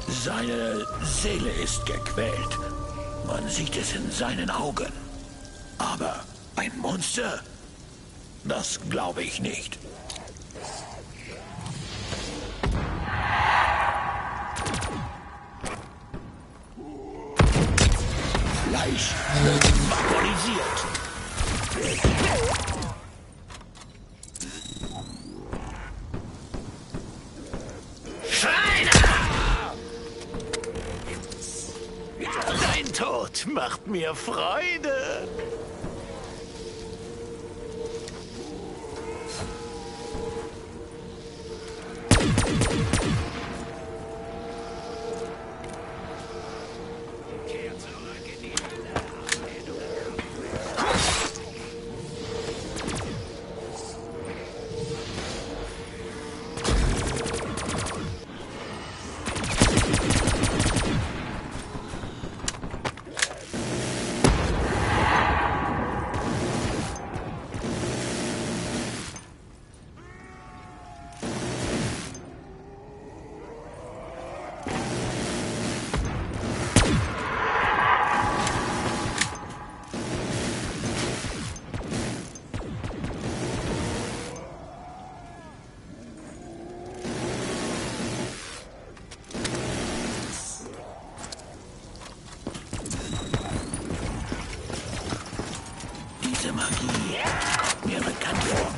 Seine Seele ist gequält. Man sieht es in seinen Augen. Aber ein Monster? Das glaube ich nicht. Fleisch vaporisiert. Dein Tod macht mir Freude. Diese Magie kommt mir bekannt vor.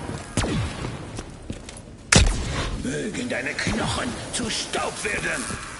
Mögen deine Knochen zu Staub werden.